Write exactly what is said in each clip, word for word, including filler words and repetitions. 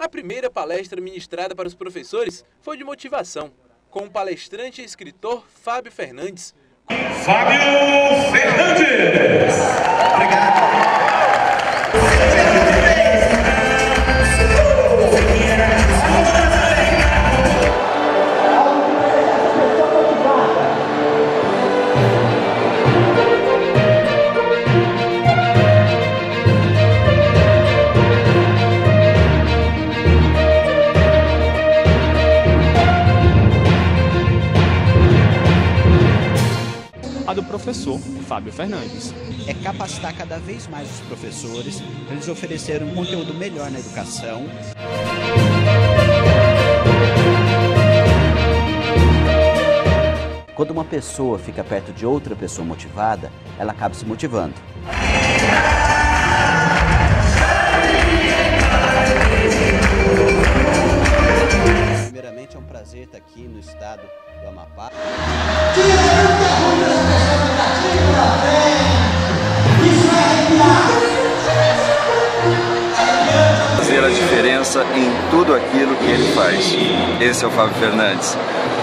A primeira palestra ministrada para os professores foi de motivação, com o palestrante e escritor Fábio Fernandes. Fábio Fernandes! Obrigado! A do professor Fábio Fernandes. É capacitar cada vez mais os professores para eles oferecerem um conteúdo melhor na educação. Quando uma pessoa fica perto de outra pessoa motivada, ela acaba se motivando. Primeiramente, é um prazer estar aqui no estado do Amapá. Fazer a diferença em tudo aquilo que ele faz. Esse é o Fábio Fernandes.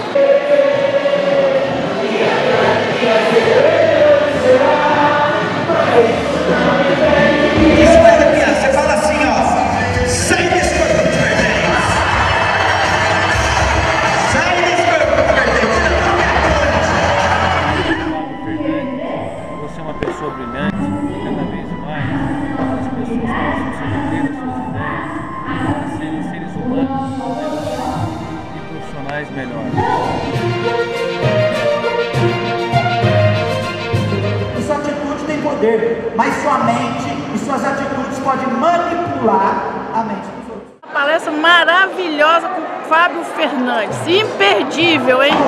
Isso vai arrepiar, você fala assim, ó. Sai desse corpo de vermelho. Sai desse corpo de vermelho. Fábio Fernandes, você é uma pessoa brilhante e cada vez mais as pessoas possam se entender as suas ideias, para serem seres humanos melhores e profissionais melhores. E sua atitude tem poder, mas sua mente e suas atitudes podem manipular a mente dos outros. Uma palestra maravilhosa com Fábio Fernandes, imperdível, hein?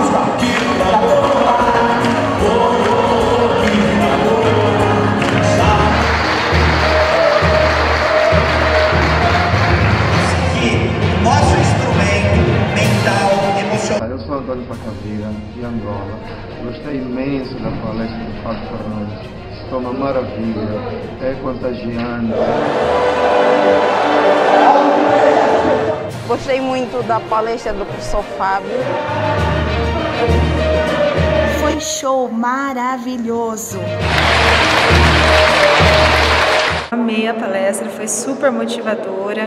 Nosso instrumento mental, emocional. Eu sou Antônio Pacavira, de Angola. Gostei imenso da palestra do Fábio Fernandes. Foi uma maravilha, é contagiante. Gostei muito da palestra do professor Fábio. Foi show maravilhoso. Amei a palestra, foi super motivadora.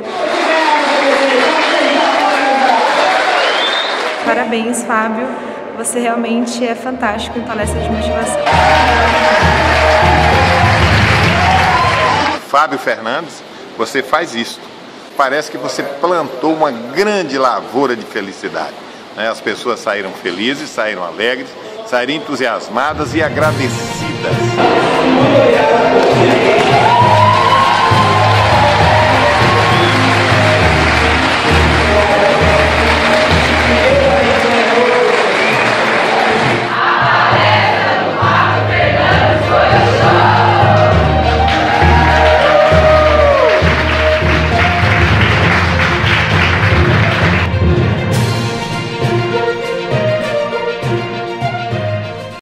Parabéns, Fábio. Você realmente é fantástico em palestra de motivação. Fábio Fernandes, você faz isso. Parece que você plantou uma grande lavoura de felicidade. Né? As pessoas saíram felizes, saíram alegres, saíram entusiasmadas e agradecidas.